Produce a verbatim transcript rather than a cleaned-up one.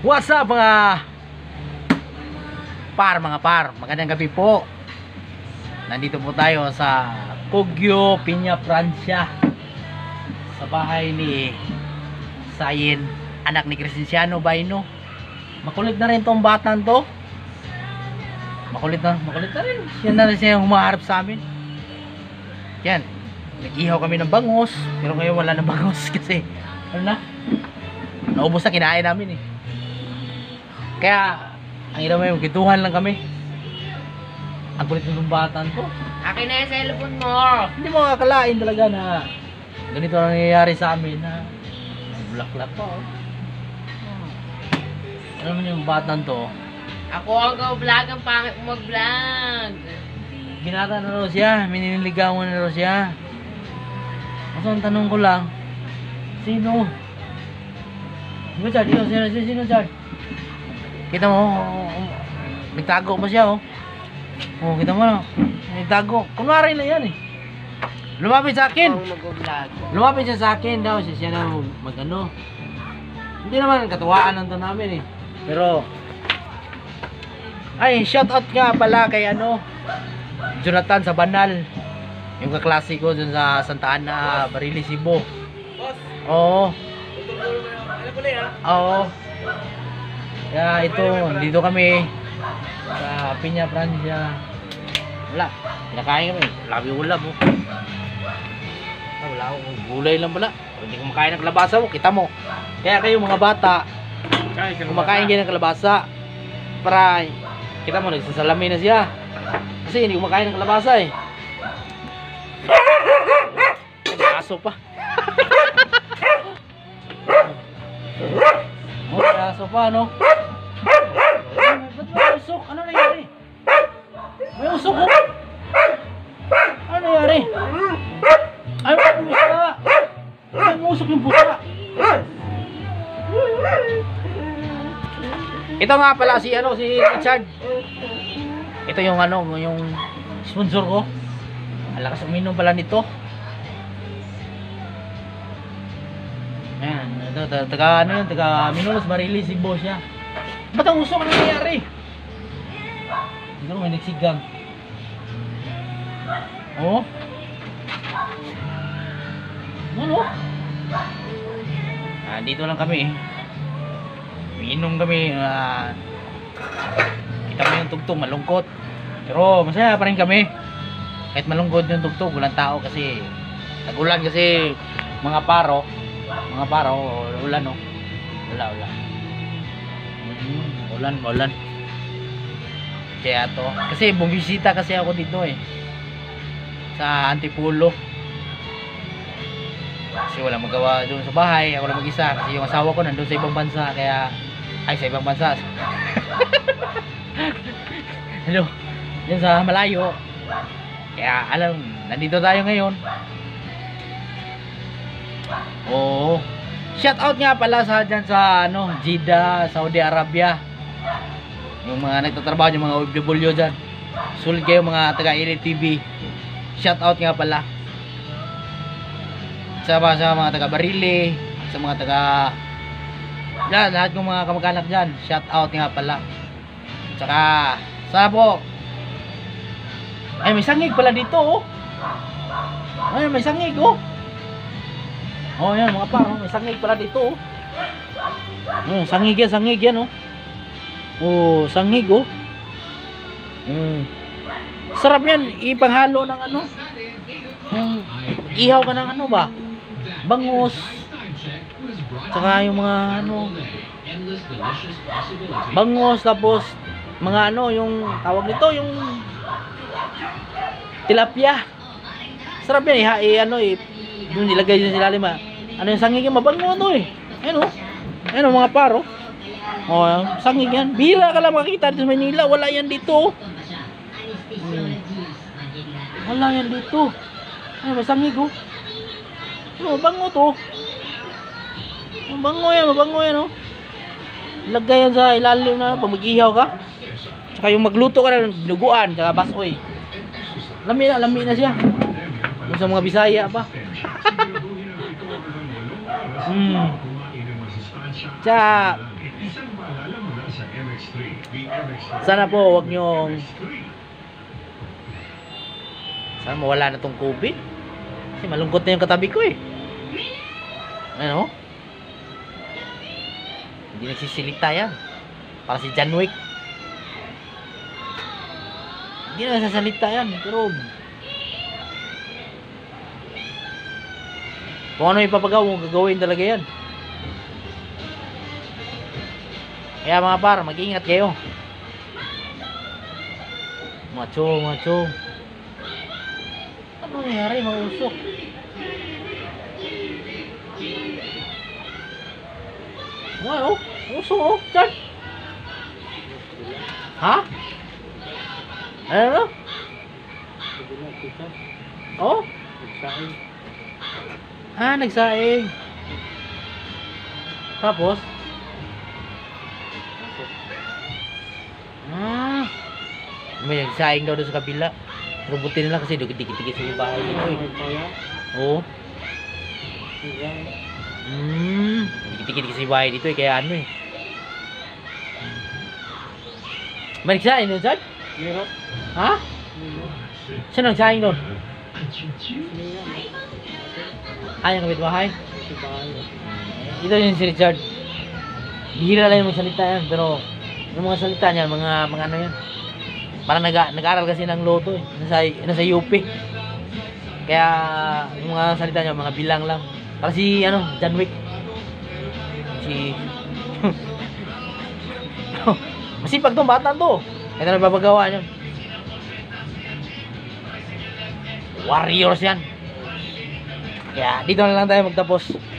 What's up mga par, mga par, magandang gabi po. Nandito po tayo sa Kogyo, Piña, Francia, sa bahay ni Sayin, anak ni Crescenciano Baino. Makulit na rin tong batang to. Makulit na, makulit na rin. Yan na rin siya yung humaharap sa amin. Yan, nag-ihaw kami ng bangos, pero ngayon wala ng bangos kasi ano na, naubos na, kinain namin eh. Kaya ang ina mo yung kituhan lang kami. Ang kulit ng batan to. Akin na yung cellphone mo. Hindi mo kakalain talaga na ganito ang nangyayari sa amin na bulaklak pa oh. Ano naman yung batan to? Ako ang go-vlog, ang pangit mo mag-vlog. Binata na raw siya, miniligawan na raw siya. Kaso ang tanong ko lang, sino? Sino Chad? Sino, sino, sino, sino Chad? Kita mo, nagtago pa siya oh. Oh, kita mo no? Nagtago. Kunwari na yan eh. Lumapit sa akin. Ako ang mag-vlog. Lumapit siya sa akin daw, siya siya na mag ano. Hindi naman katuwaan nandun namin eh. Pero ay, shout out nga pala kay ano, Jonathan sa Banal. Yung kaklase ko dun sa Santa Ana, Barili, Cebu. Oo. Oo. Kaya ito, dito kami sa Piña, Francia. Wala, kinakain kami. Labi ulam oh. Ah, wala ako, gulay lang pala. Hindi kumakain ng kalabasa mo, kita mo. Kaya kayo mga bata, kumakain kayo ng kalabasa para kita mo, nagsasalamin na siya. Kasi hindi kumakain ng kalabasa eh. May aso pa. Oh, may aso pa, no? Ba't may usok? Ano nangyari? May usok ko? Ano nangyari? Ay, may pusa! May usok yung pusa! Ito nga pala si ano, si Richard. Ito yung ano, yung sponsor ko. Ang lakas uminom pala nito. Ayan, ito, taga ano yun, taga Minolos, Barili, Cebu siya. Ba't ang usok? Ano nangyari? Siguro may nagsigang. Oo. Ano? Ah, dito lang kami eh. Miinom kami. Uh, kita mo yung tugtog, malungkot. Pero masaya pa rin kami. Kahit malungkot yung tugtog, walang tao kasi nag-ulan kasi mga paro. Mga paro, ulan no. Wala, wala. Mm, ulan, ulan. Kaya to. Kasi bumisita kasi ako dito eh. Sa Antipolo. Kasi wala magawa doon sa bahay. Ako lang mag-isa. Kasi yung asawa ko nandun sa ibang bansa. Kaya, ay sa ibang bansa. Hello. Diyan sa malayo. Kaya alam, nandito tayo ngayon. Oo. Shout out nga pala sa dyan sa ano, Jeddah, Saudi Arabia. Yung mga nagtatrabaho, yung mga O F W dyan. Sulit kayo mga taga Elite T V. Shout out nga pala sa, sa mga taga Barili, sa mga taga yan, lahat ng mga kamag-anak dyan. Shout out nga pala. Tsaka sa po, ay may sangig pala dito oh. Ay may sangig oh. Oh yan mga par, may sangig pala dito oh. Oh, sangig yan, sangig yan oh. Oh, sangig oh. Mm. Sarap yan, ipanghalo ng ano. Yung ihaw ka ng ano ba? Bangus. Tsaka yung mga ano. Bangus tapos mga ano, yung tawag nito, yung tilapia. Sarap yan, eh, ano eh. Yung nilagay din sila lima. Ano yung sangig yung mabango ano eh. Ayun oh. Ayun oh mga paro. Oh, sangig yan. Bira ka lang makita dito sa Manila. Wala yan dito. Hmm. Wala yan dito. Ay, may sangig oh. Oh, mabango to. Mabango yan, mabango yan oh. Lagay yan sa ilalim na pag mag-ihaw ka. Tsaka yung magluto ka na ng dinuguan, tsaka basoy. Lami na, lami na siya. Yung sa mga Bisaya pa. Hmm. Tsaka, sana po wag nyong, sana mawala na tong COVID. Kasi malungkot na yung katabi ko eh. Ano? Hindi nagsisilita yan. Para si John Wick. Hindi na nagsasalita yan. Pero kung ano ipapagawa mo, gagawin talaga yan. Kaya mga par, mag-ingat kayo. Macho, macho. Ano nangyari? Mausok. Ano? Usok oh, Chad. Ha? Ano? Oh? Ah, nagsaing. Tapos? Ah. May nagsaing daw doon sa kabila. Rubutin nila kasi dikit-dikit sa yung bahay dito eh. Oo. Hmm. Dikit-dikit sa yung bahay dito eh. Kaya ano eh. May nagsaing doon, Chad? Ha? Saan nagsaing doon? Ah, yung kapitbahay? Ito yung si Richard. Bihira lang yung magsalita yan. Pero yung mga salita niya, mga, mga ano yan. Parang nag nag-aral kasi ng loto eh. Nasa, nasa U P. Kaya yung mga salita niya, mga bilang lang. Para si ano, John Wick. Si masipag tong bata to. Ito na babagawa niya. Warriors yan. Kaya dito na lang tayo magtapos.